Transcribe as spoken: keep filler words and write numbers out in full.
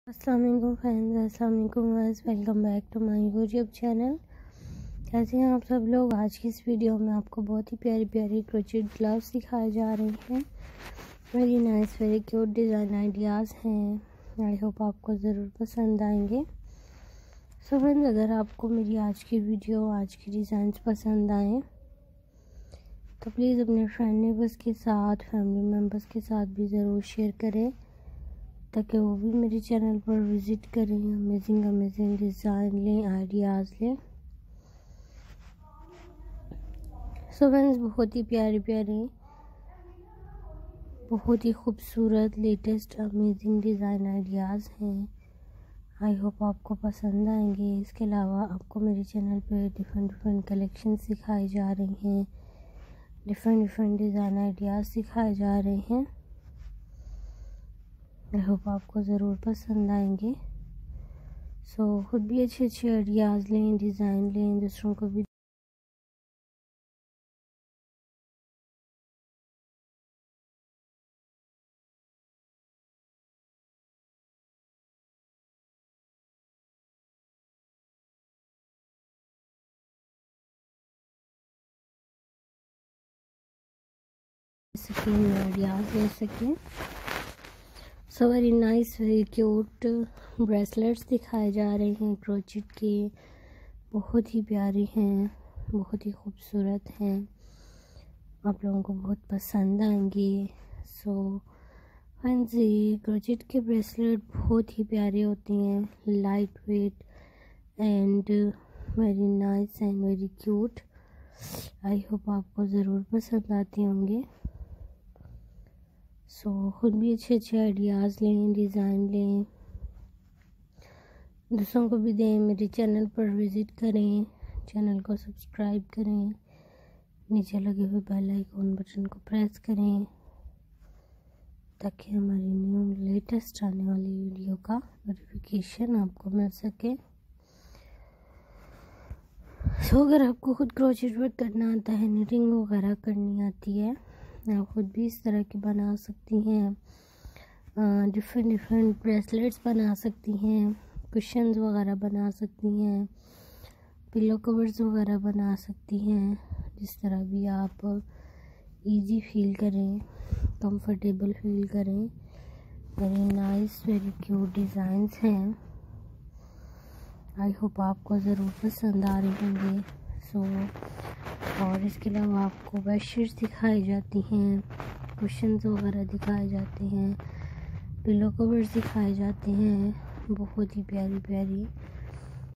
अस्सलाम वालेकुम फ्रेंड्स, अस्सलाम वालेकुम guys, welcome back to my YouTube channel. कैसे हैं आप सब लोग। आज की इस वीडियो में आपको बहुत ही प्यारी प्यारी क्रोचेट ग्लव्स दिखाए जा रहे हैं। Very nice, very cute design ideas हैं। आई होप आपको ज़रूर पसंद आएंगे। सो फ्रेंड्स, अगर आपको मेरी आज की वीडियो, आज की डिज़ाइंस पसंद आएँ तो प्लीज़ अपने फ्रेंड नेबर्स के साथ, फैमिली मेम्बर्स के साथ भी ज़रूर शेयर करें ताकि वो भी मेरे चैनल पर विज़िट करें, अमेजिंग अमेजिंग डिज़ाइन लें, आइडियाज़ लें। सो फ्रेंड्स, बहुत ही प्यारे प्यारे, बहुत ही खूबसूरत, लेटेस्ट अमेजिंग डिज़ाइन आइडियाज़ हैं। आई होप आपको पसंद आएंगे। इसके अलावा आपको मेरे चैनल पे डिफरेंट डिफरेंट कलेक्शंस सिखाई जा रही हैं, डिफरेंट डिफरेंट डिज़ाइन आइडियाज़ सिखाए जा रहे हैं। आई होप आपको ज़रूर पसंद आएंगे। सो so, खुद भी अच्छे अच्छे आइडियाज़ लें, डिज़ाइन लें, दूसरों को भी सकें, आइडियाज़ ले सकें। So very nice, very cute bracelets दिखाए जा रहे हैं क्रोचेट के। बहुत ही प्यारे हैं, बहुत ही खूबसूरत हैं, आप लोगों को बहुत पसंद आएंगे। सो फ्रेंड्स, ये क्रोचेट के ब्रेसलेट बहुत ही प्यारे होते हैं, light weight and very nice and very cute. I hope आपको ज़रूर पसंद आते होंगे। सो so, खुद भी अच्छे अच्छे आइडियाज़ लें, डिज़ाइन लें, दूसरों को भी दें। मेरे चैनल पर विज़िट करें, चैनल को सब्सक्राइब करें, नीचे लगे हुए बेल आइकॉन बटन को प्रेस करें ताकि हमारी न्यू लेटेस्ट आने वाली वीडियो का नोटिफिकेशन आपको मिल सके। सो so, अगर आपको खुद क्रोचेट वर्क करना आता है, निटिंग वगैरह करनी आती है, आप खुद भी इस तरह के बना सकती हैं। डिफरेंट डिफरेंट ब्रेसलेट्स बना सकती हैं, कुशन्स वगैरह बना सकती हैं, पिलो कवर्स वगैरह बना सकती हैं। जिस तरह भी आप इजी फील करें, कंफर्टेबल फील करें। Very nice, very cute designs हैं। आई होप आपको ज़रूर पसंद आ रहे होंगे। सो और इसके अलावा आपको बेडशीट्स दिखाई जाती हैं, कुशन्स वगैरह दिखाए जाते हैं, पिलो कवर्स दिखाए जाते हैं। बहुत ही प्यारी प्यारी